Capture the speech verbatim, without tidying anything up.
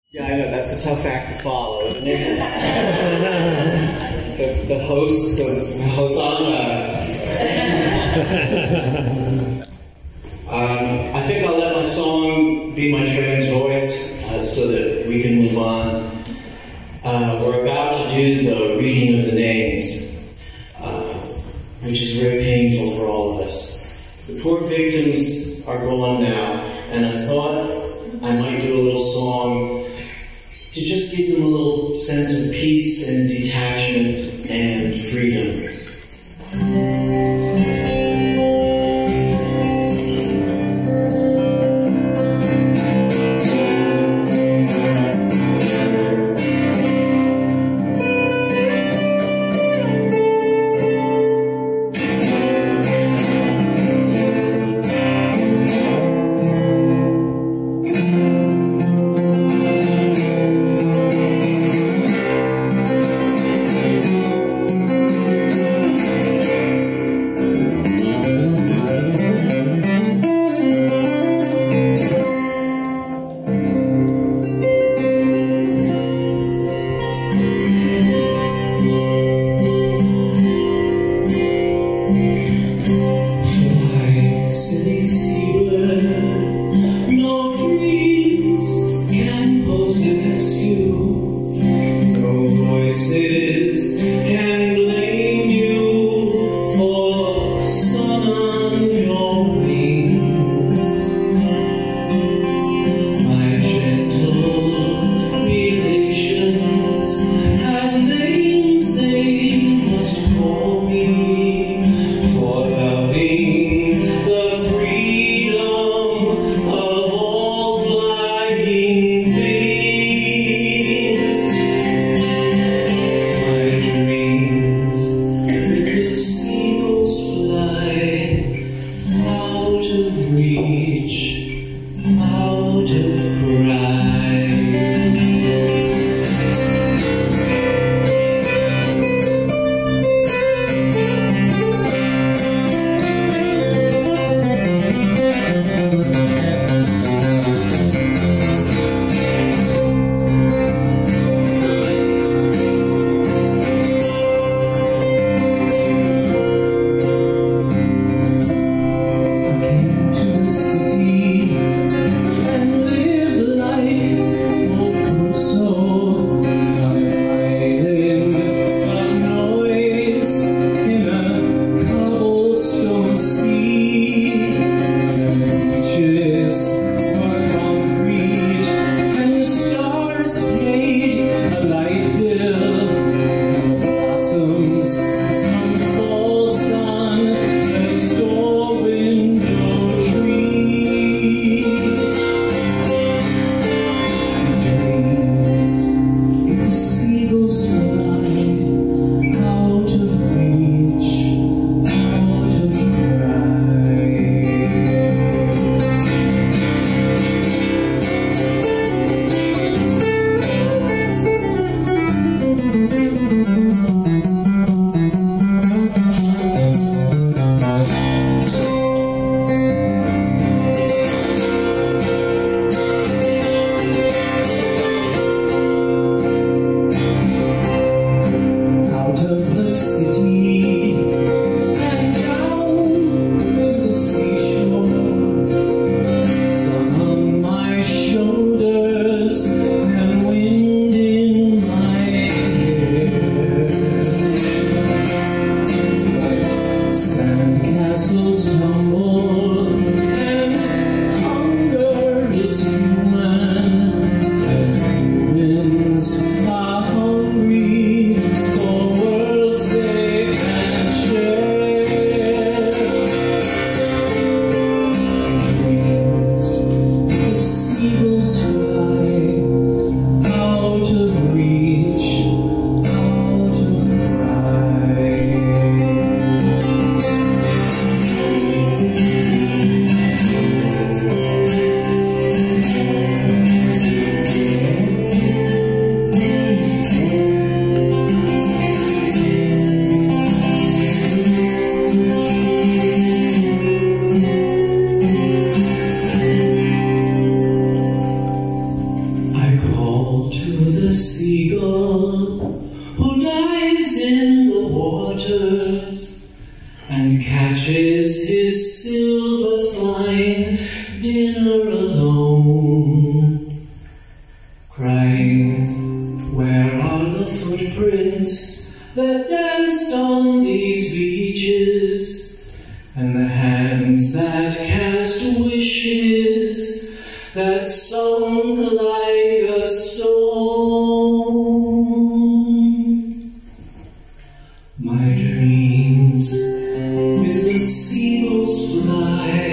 Yeah, I know, that's a tough act to follow, isn't it? the, the hosts of Hosanna. um, I think I'll let my song be my trans voice uh, so that we can move on. Uh, we're about to do the reading of the names, uh, which is very painful for all of us. The poor victims are gone now, and I thought I might do a little song to just give them a little sense of peace and detachment and freedom. catches his silver flying dinner alone, crying, where are the footprints that danced on these beaches, and the hands that cast wishes that sunk like a stone? My dreams with the seagulls fly